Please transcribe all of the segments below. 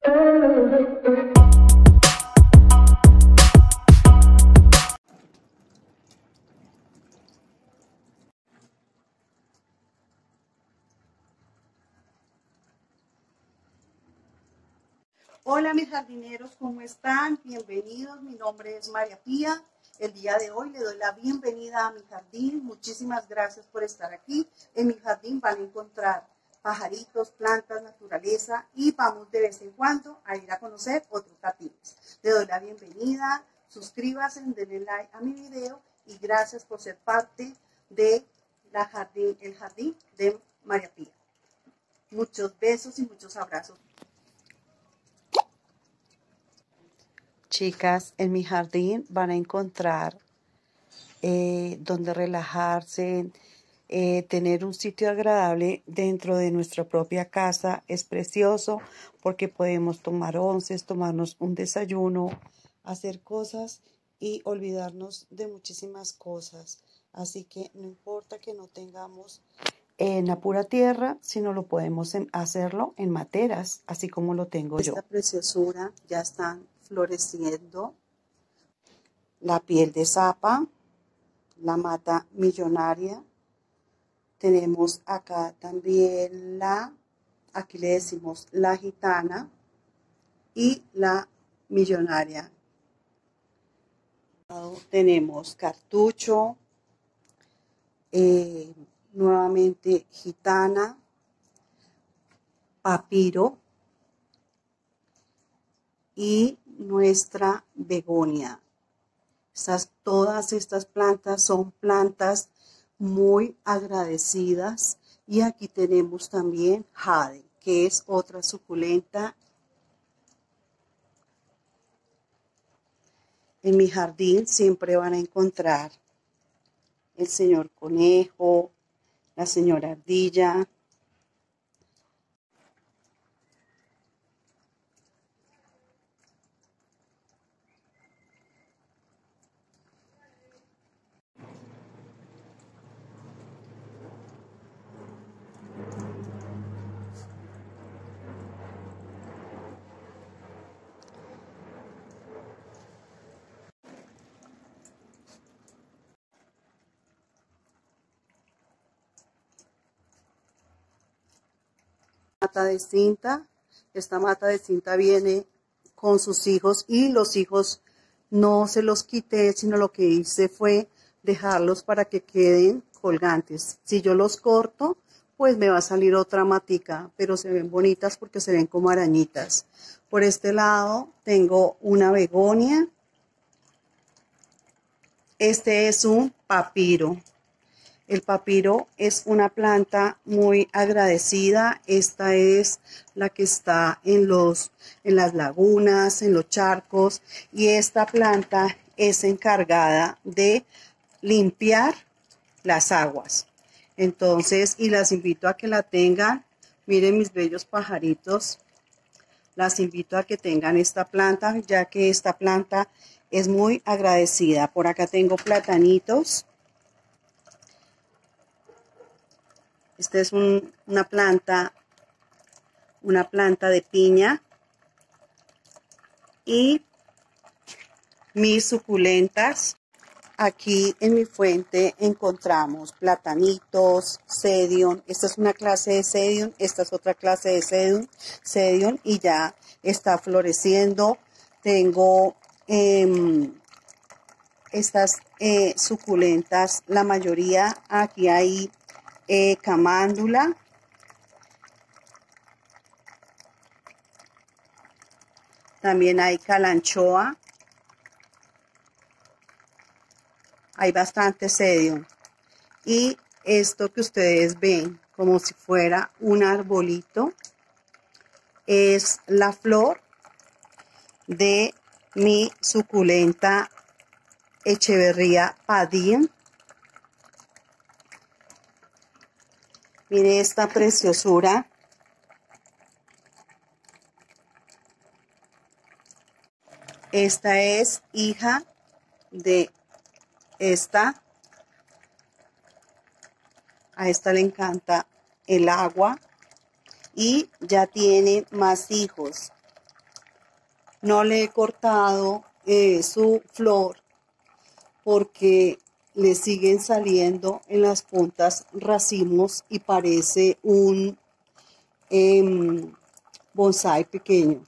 Hola mis jardineros, ¿cómo están? Bienvenidos, mi nombre es María Pía. El día de hoy le doy la bienvenida a mi jardín. Muchísimas gracias por estar aquí. En mi jardín van a encontrar pajaritos, plantas, naturaleza y vamos de vez en cuando a ir a conocer otros jardines. Le doy la bienvenida, suscríbase, denle like a mi video y gracias por ser parte de el jardín de María Pía. Muchos besos y muchos abrazos. Chicas, en mi jardín van a encontrar donde relajarse, tener un sitio agradable dentro de nuestra propia casa. Es precioso porque podemos tomar onces, tomarnos un desayuno, hacer cosas y olvidarnos de muchísimas cosas. Así que no importa que no tengamos en la pura tierra, sino lo podemos hacerlo en materas, así como lo tengo yo. Esta preciosura ya están floreciendo. La piel de zapa, la mata millonaria. Tenemos acá también aquí le decimos la gitana y la millonaria. Tenemos cartucho, nuevamente gitana, papiro y nuestra begonia. Todas estas plantas son plantas muy agradecidas. Y aquí tenemos también jade, que es otra suculenta. En mi jardín siempre van a encontrar el señor conejo, la señora ardilla. Mata de cinta. Esta mata de cinta viene con sus hijos y los hijos no se los quité, sino lo que hice fue dejarlos para que queden colgantes. Si yo los corto, pues me va a salir otra matica, pero se ven bonitas porque se ven como arañitas. Por este lado tengo una begonia. Este es un papiro. El papiro es una planta muy agradecida. Esta es la que está en las lagunas, en los charcos. Y esta planta es encargada de limpiar las aguas. Entonces, y las invito a que la tengan. Miren mis bellos pajaritos. Las invito a que tengan esta planta, ya que esta planta es muy agradecida. Por acá tengo platanitos. Esta es una planta de piña. Y mis suculentas. Aquí en mi fuente encontramos platanitos, sedium. Esta es una clase de sedium, esta es otra clase de sedium y ya está floreciendo. Tengo estas suculentas, la mayoría. Aquí hay camándula. También hay calanchoa. Hay bastante sedium. Y esto que ustedes ven como si fuera un arbolito es la flor de mi suculenta Echeverría Padín. Mire esta preciosura. Esta es hija de esta. A esta le encanta el agua y ya tiene más hijos. No le he cortado su flor porque le siguen saliendo en las puntas racimos y parece un bonsái pequeño.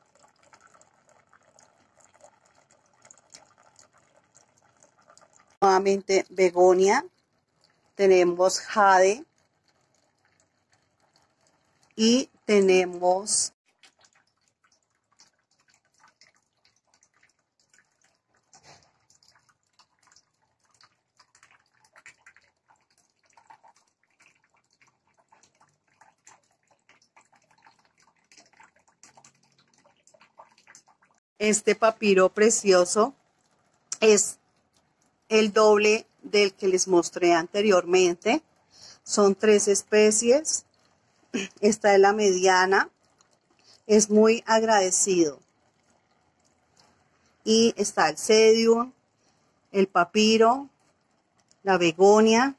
Nuevamente begonia, tenemos jade y tenemos este papiro precioso. Es el doble del que les mostré anteriormente. Son 3 especies. Esta es la mediana. Es muy agradecido. Y está el cedium, el papiro, la begonia.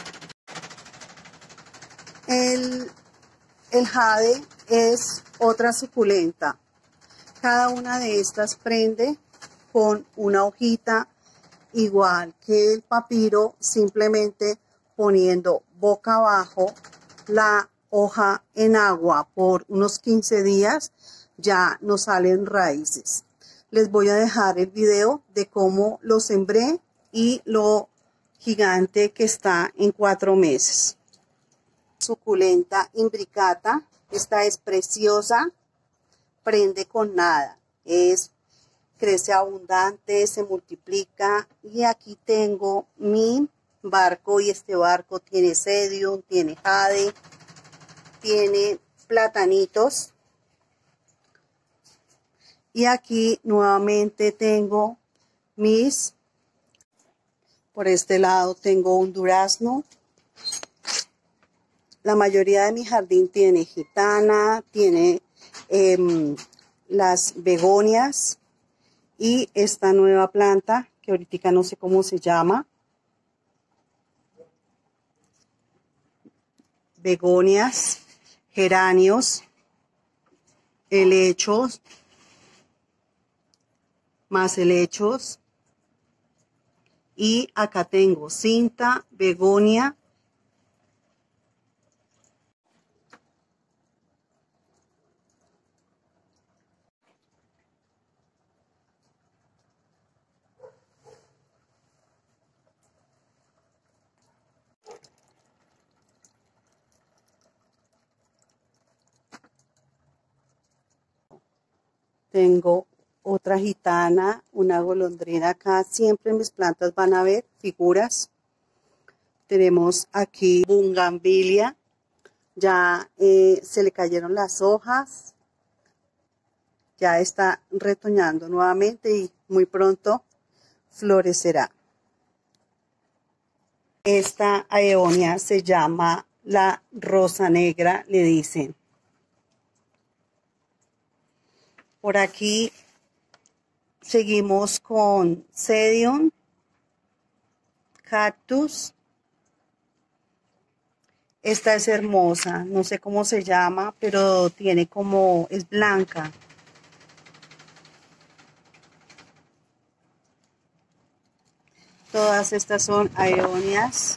El jade es otra suculenta. Cada una de estas prende con una hojita igual que el papiro, simplemente poniendo boca abajo la hoja en agua por unos 15 días, ya nos salen raíces. Les voy a dejar el video de cómo lo sembré y lo gigante que está en 4 meses. Suculenta imbricata, esta es preciosa, prende con nada, crece abundante, se multiplica. Y aquí tengo mi barco, y este barco tiene cedium, tiene jade, tiene platanitos. Y aquí nuevamente tengo por este lado tengo un durazno. La mayoría de mi jardín tiene gitana, tiene las begonias y esta nueva planta que ahorita no sé cómo se llama. Begonias, geranios, helechos, más helechos. Y acá tengo cinta, begonia. Tengo otra gitana, una golondrina acá. Siempre en mis plantas van a ver figuras. Tenemos aquí bungambilia. Ya se le cayeron las hojas. Ya está retoñando nuevamente y muy pronto florecerá. Esta aeonia se llama la rosa negra, le dicen. Por aquí seguimos con cedium, cactus. Esta es hermosa, no sé cómo se llama, pero tiene es blanca. Todas estas son aeonias.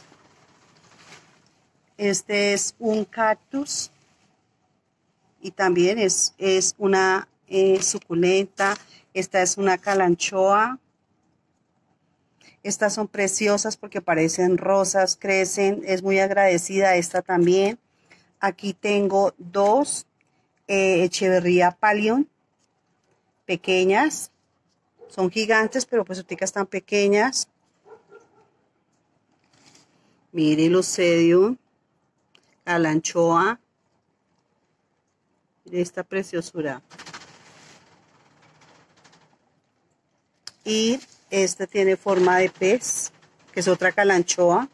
Este es un cactus y también es una suculenta. Esta es una calanchoa. Estas son preciosas porque parecen rosas, crecen. Es muy agradecida esta también. Aquí tengo 2 Echeverría Pallium pequeñas. Son gigantes, pero pues ahorita están pequeñas. Miren los cedium, calanchoa. Miren esta preciosura. Y esta tiene forma de pez, que es otra calanchoa.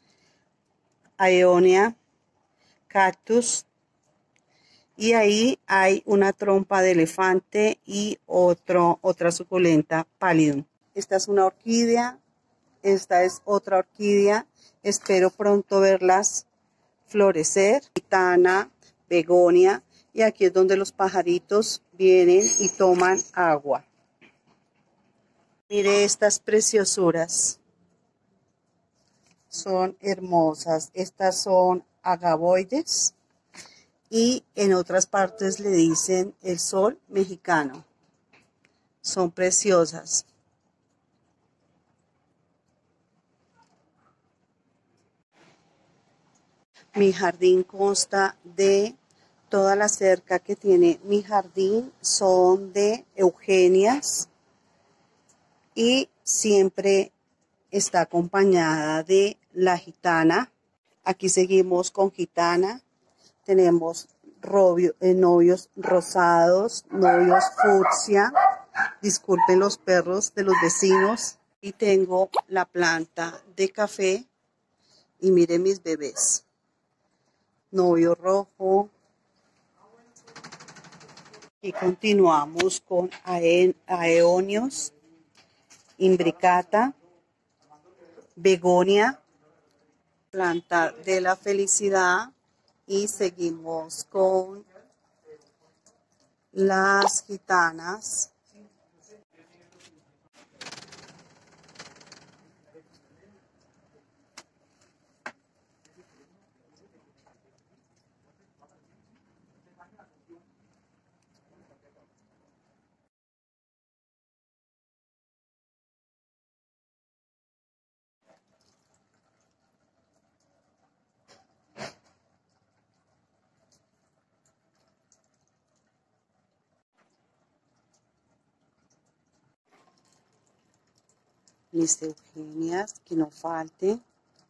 Aeonia, cactus. Y ahí hay una trompa de elefante y otra suculenta pallidum. Esta es una orquídea. Esta es otra orquídea. Espero pronto verlas florecer. Gitana, begonia. Y aquí es donde los pajaritos vienen y toman agua. Mire estas preciosuras. Son hermosas. Estas son agavoides. Y en otras partes le dicen el sol mexicano. Son preciosas. Mi jardín consta de toda la cerca que tiene mi jardín son de eugenias y siempre está acompañada de la gitana. Aquí seguimos con gitana. Tenemos novios rosados, novios fucsia. Disculpen los perros de los vecinos. Y tengo la planta de café. Y miren mis bebés. Novio rojo. Y continuamos con aeonios, imbricata, begonia, planta de la felicidad. Y seguimos con las gitanas. Mis eugenias, que no falte.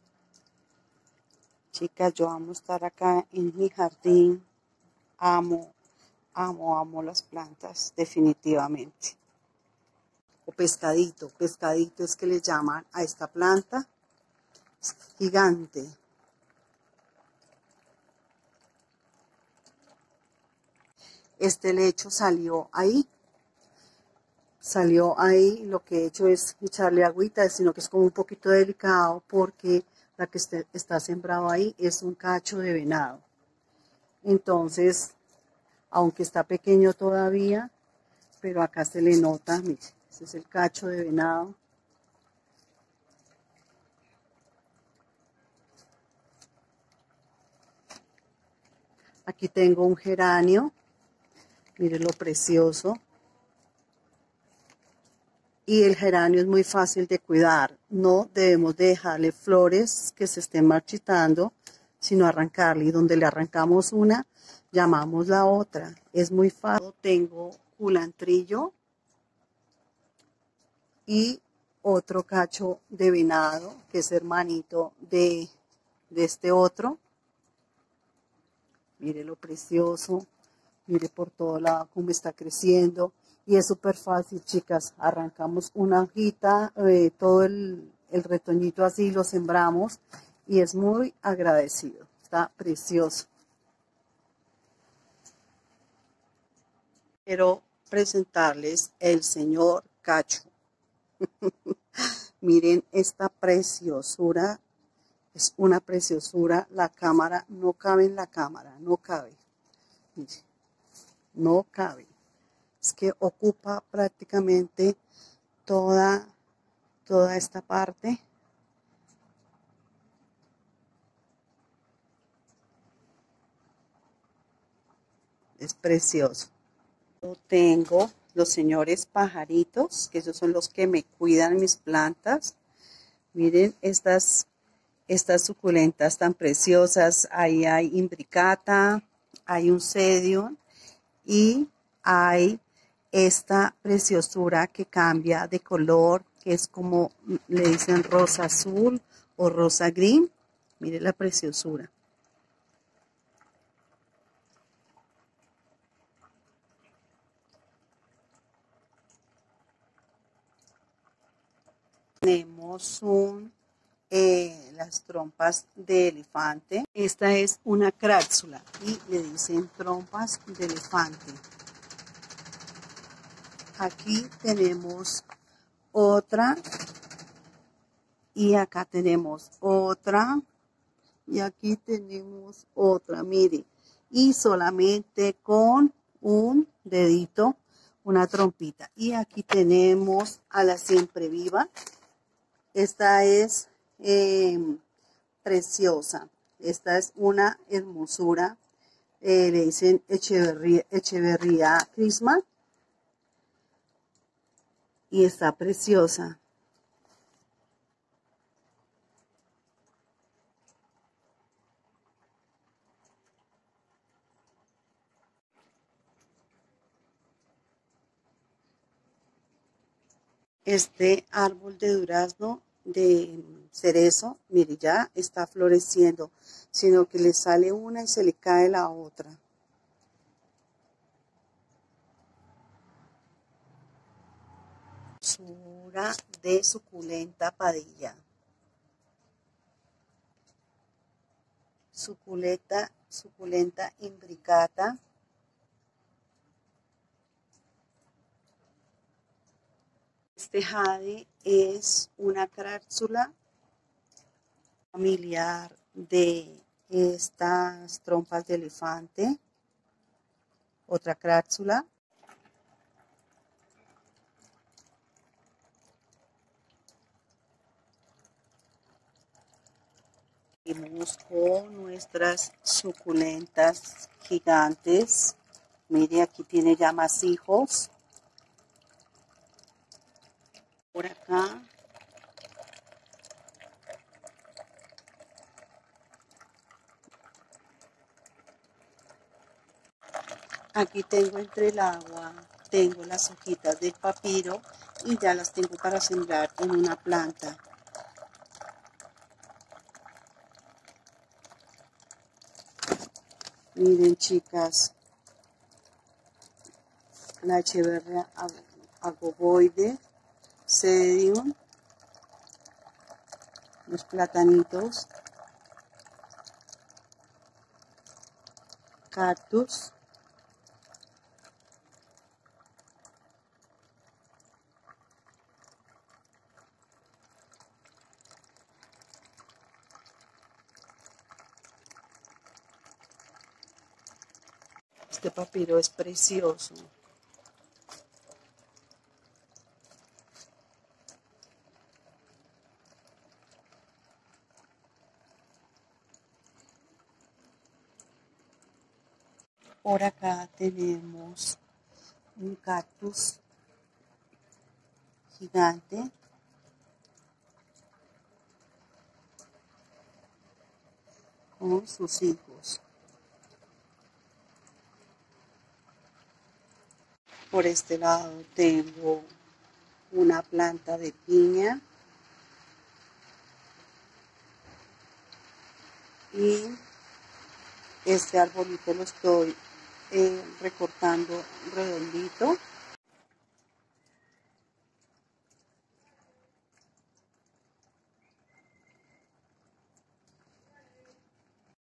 Chicas, yo amo estar acá en mi jardín. Amo las plantas, definitivamente. O pescadito, pescadito es que le llaman a esta planta. Es gigante. Este lecho salió ahí. Lo que he hecho es echarle agüita, sino que es como un poquito delicado porque la que está sembrado ahí es un cacho de venado. Entonces, aunque está pequeño todavía, pero acá se le nota, mire, ese es el cacho de venado. Aquí tengo un geranio, mire lo precioso. Y el geranio es muy fácil de cuidar. No debemos dejarle flores que se estén marchitando, sino arrancarle. Y donde le arrancamos una, llamamos la otra. Es muy fácil. Tengo culantrillo y otro cacho de venado, que es hermanito de este otro. Mire lo precioso. Mire por todo lado cómo está creciendo. Y es súper fácil, chicas. Arrancamos una hojita, todo el retoñito así, lo sembramos. Y es muy agradecido. Está precioso. Quiero presentarles el señor Cacho. Miren esta preciosura. Es una preciosura. La cámara no cabe en la cámara. No cabe. Miren, no cabe. Es que ocupa prácticamente toda esta parte. Es precioso. Yo tengo los señores pajaritos, que esos son los que me cuidan mis plantas. Miren estas suculentas tan preciosas. Ahí hay imbricata, hay un cedium y hay esta preciosura que cambia de color, que es como le dicen rosa azul o rosa green. Mire la preciosura. Tenemos las trompas de elefante. Esta es una crápsula y le dicen trompas de elefante. Aquí tenemos otra y acá tenemos otra y aquí tenemos otra. Mire, y solamente con un dedito, una trompita. Y aquí tenemos a la siempre viva. Esta es preciosa. Esta es una hermosura. Le dicen Echeverría Crisma. Y está preciosa. Este árbol de durazno de cerezo, mire, ya está floreciendo, sino que le sale una y se le cae la otra. Sura de suculenta padilla. Suculenta imbricata. Este jade es una cápsula familiar de estas trompas de elefante. Otra cápsula. Seguimos con nuestras suculentas gigantes. Mire, aquí tiene ya más hijos. Por acá. Aquí tengo entre el agua, tengo las hojitas del papiro y ya las tengo para sembrar en una planta. Miren, chicas, la Echeverria agoboide, Cedium, los platanitos, cactus, este papiro es precioso. Por acá tenemos un cactus gigante. Con sus hijos. Por este lado tengo una planta de piña y este arbolito lo estoy recortando redondito